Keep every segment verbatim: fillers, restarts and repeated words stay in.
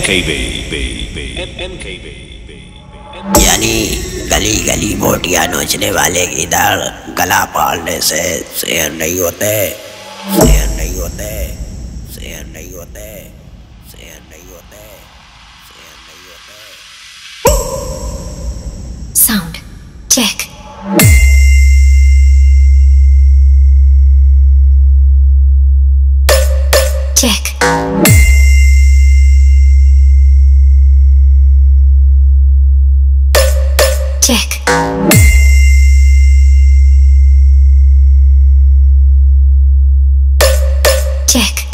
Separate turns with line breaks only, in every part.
K B
यानी गली गली बोटियां नोचने वाले की दर गला पालने से शेर नहीं होते, शेर नहीं होते, शेर नहीं होते, शेर नहीं होते, शेर नहीं होते।
Sound check. Check. Check. Check.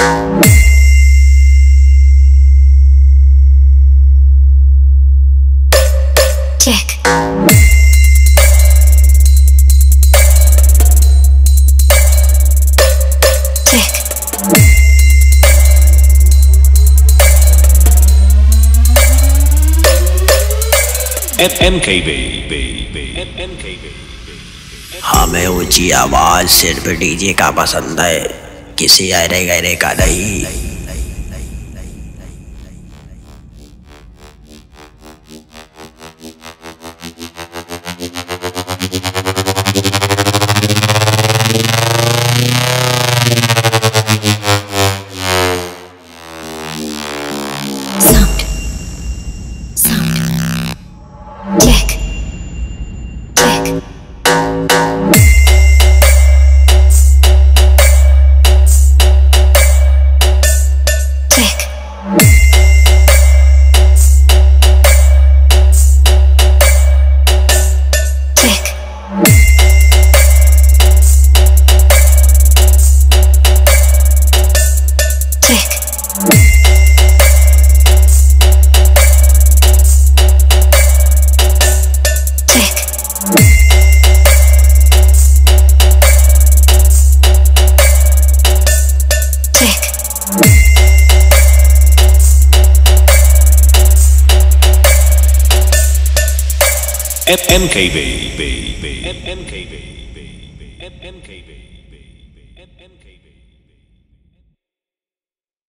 Check. Check.
M K B
हमें ऊंची आवाज सिर्फ डीजे का पसंद है, किसी अरे गहरे का नहीं।
Sound. Sound. Check. Check. Check. Check. Check.
M K B M K B M K B